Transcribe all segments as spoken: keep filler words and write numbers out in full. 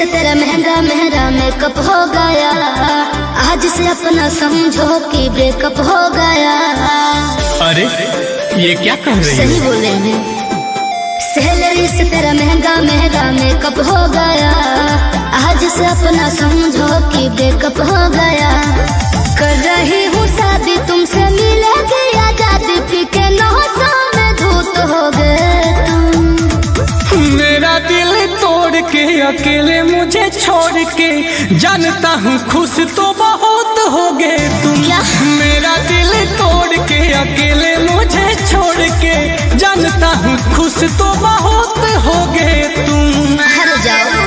तेरा महंगा महंगा मेकअप हो गया, आज से अपना समझो कि ब्रेकअप हो गया। अरे ये क्या कर रही है? सही बोले हैं, सैलरी से तेरा महंगा महंगा मेकअप हो गया, आज से अपना समझो कि ब्रेकअप हो गया। कर रही हूँ शादी तुमसे मिलेगी आजादी, पी के नौसा में धूत हो गए तुम। मेरा दिल तोड़ के अकेले मुझे छोड़ के, जानता हूँ खुश तो बहुत हो गए तुम। क्या? मेरा दिल तोड़ के अकेले मुझे छोड़ के, जानता हूँ खुश तो बहुत हो गए तुम। हर जाओ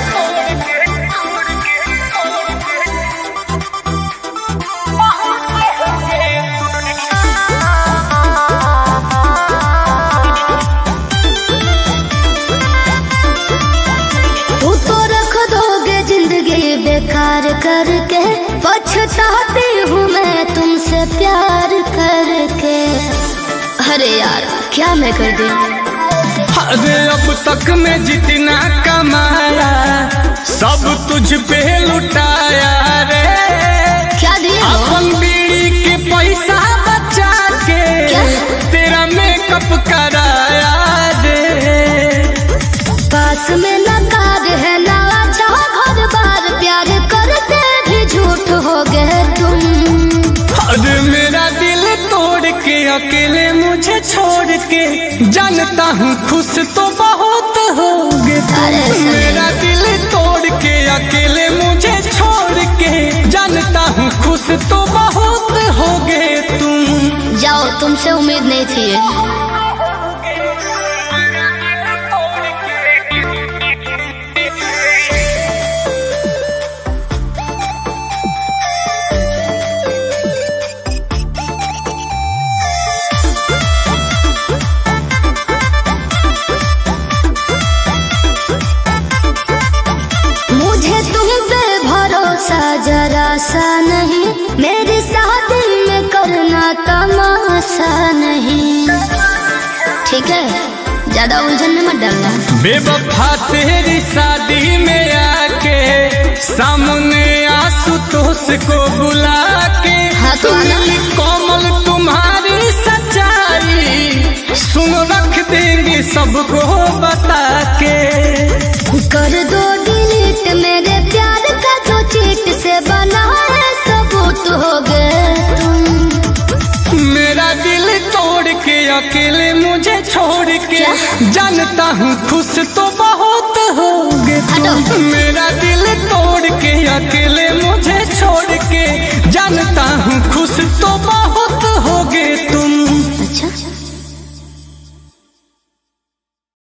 बेकार करके, पछताती हूँ मैं तुमसे प्यार करके। अरे यार क्या मैं कर दी? अरे अब तक मैं जितना कमाया सब तुझ पे लुटाया रे। क्या दिया? अपन बीड़ी के पैसा बचा के क्या? तेरा मेकअप कराया रे। पास में नकार है ना घर बार, प्यार करते भी झूठ हो गए तुम। अरे मेरा दिल तोड़ के अकेले मुझे छोड़ के, जानता हूँ खुश तो बहुत होगे। मेरा दिल तोड़ के अकेले मुझे छोड़ के, जानता हूँ खुश तो बहुत होगे तुम। जाओ, तुमसे उम्मीद नहीं थी। जरा सा नहीं, मेरी शादी में करना तमाशा नहीं, ठीक है? ज्यादा उलझन में मत डालना। बेवफा तेरी शादी में आके, सामने आशुतोष को बुला के, हाँ तो कोमल तुम्हारी सच्चाई सुन रख देंगे सबको बता के। कर दो डिलीट मेरे प्यार का जो चीट से बना है सबूत हो गए तुम। मेरा दिल तोड़ के अकेले मुझे छोड़ के, जानता हूँ खुश तो बहुत होगे तुम। मेरा दिल तोड़ के अकेले मुझे छोड़ के, जानता हूँ खुश तो बहुत